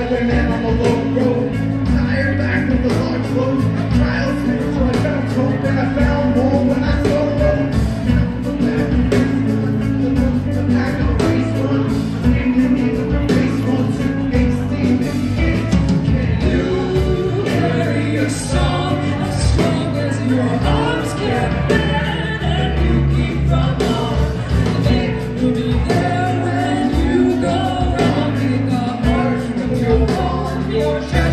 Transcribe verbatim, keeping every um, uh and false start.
highwayman on the low road. Tired back with the log closed. Trials through till I found hope, and I found more when I soloed. The back of the the pack of race one. Came to me with the face one, two, eight, steam, and eight. Can you carry a song as strong as your arms can bear, and you keep from on? They will be there when you go wrong. In the heart of your home, your chest.